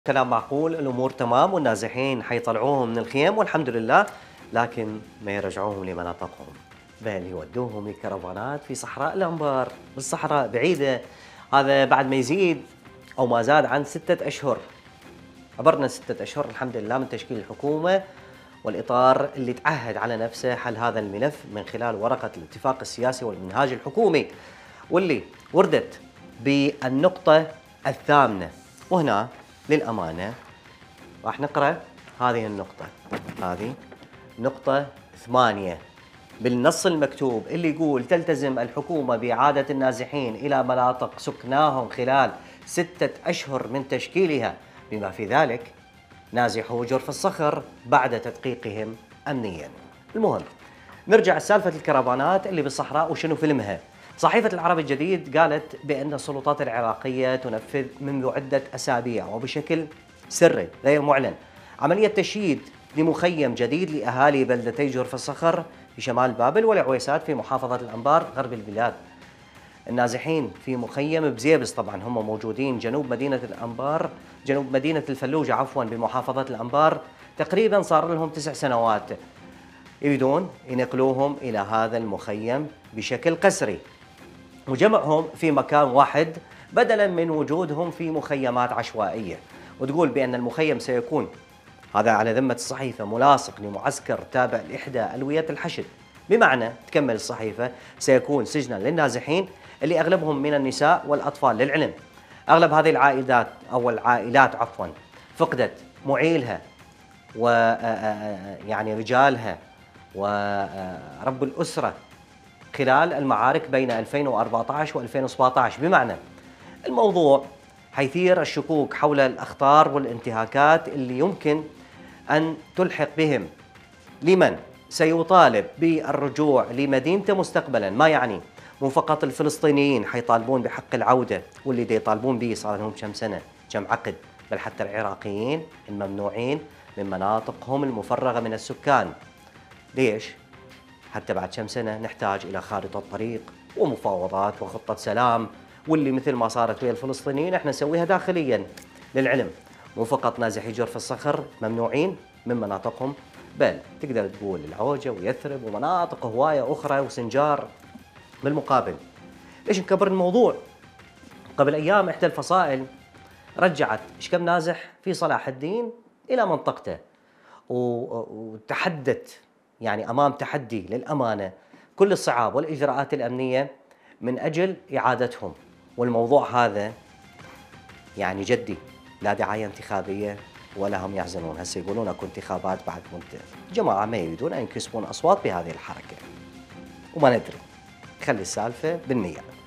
كلام معقول، الامور تمام والنازحين حيطلعوهم من الخيم والحمد لله، لكن ما يرجعوهم لمناطقهم، بل يودوهم لكرفانات في صحراء الانبار، بالصحراء بعيده. هذا بعد ما يزيد او ما زاد عن 6 اشهر. عبرنا 6 اشهر الحمد لله من تشكيل الحكومه والاطار اللي تعهد على نفسه حل هذا الملف من خلال ورقه الاتفاق السياسي والمنهاج الحكومي، واللي وردت بالنقطه الثامنه. وهنا للأمانة راح نقرأ هذه النقطة، هذه نقطة 8 بالنص المكتوب اللي يقول: تلتزم الحكومة بإعادة النازحين إلى مناطق سكناهم خلال 6 أشهر من تشكيلها، بما في ذلك نازحو جرف الصخر بعد تدقيقهم أمنيا. المهم نرجع لسالفة الكرفانات اللي بالصحراء وشنو فيلمها. صحيفة العرب الجديد قالت بأن السلطات العراقية تنفذ منذ عدة أسابيع وبشكل سري غير معلن عملية تشييد لمخيم جديد لأهالي بلدتي جرف الصخر في شمال بابل والعويسات في محافظة الأنبار غرب البلاد. النازحين في مخيم بزيبس، طبعا هم موجودين جنوب مدينة الأنبار، جنوب مدينة الفلوجة عفوا بمحافظة الأنبار، تقريبا صار لهم 9 سنوات. يريدون ينقلوهم إلى هذا المخيم بشكل قسري وجمعهم في مكان واحد بدلا من وجودهم في مخيمات عشوائية، وتقول بأن المخيم سيكون، هذا على ذمة الصحيفة، ملاصق لمعسكر تابع لإحدى ألوية الحشد، بمعنى تكمل الصحيفة سيكون سجنا للنازحين اللي أغلبهم من النساء والأطفال. للعلم أغلب هذه العائلات أو العائلات عفوا فقدت معيلها ويعني رجالها ورب الأسرة خلال المعارك بين 2014 و2017، بمعنى الموضوع حيثير الشكوك حول الأخطار والانتهاكات اللي يمكن أن تلحق بهم لمن سيطالب بالرجوع لمدينته مستقبلا. ما يعني مو فقط الفلسطينيين حيطالبون بحق العودة واللي دي يطالبون به صار لهم كم سنة كم عقد، بل حتى العراقيين الممنوعين من مناطقهم المفرغة من السكان. ليش؟ حتى بعد كم سنة نحتاج إلى خارطة طريق ومفاوضات وخطة سلام، واللي مثل ما صارت ويا الفلسطينيين احنا نسويها داخليا. للعلم مو فقط نازحي جرف الصخر ممنوعين من مناطقهم، بل تقدر تقول العوجة ويثرب ومناطق هواية أخرى وسنجار. بالمقابل ليش نكبر الموضوع؟ قبل أيام إحدى الفصائل رجعت إيش كم نازح في صلاح الدين إلى منطقته، وتحدت يعني أمام تحدي للأمانة كل الصعاب والإجراءات الأمنية من أجل إعادتهم. والموضوع هذا يعني جدي، لا دعاية انتخابية ولا هم يحزنون. هسه يقولون اكو انتخابات بعد جماعة ما يريدون أن يكسبون أصوات بهذه الحركة، وما ندري، خلي السالفة بالنية.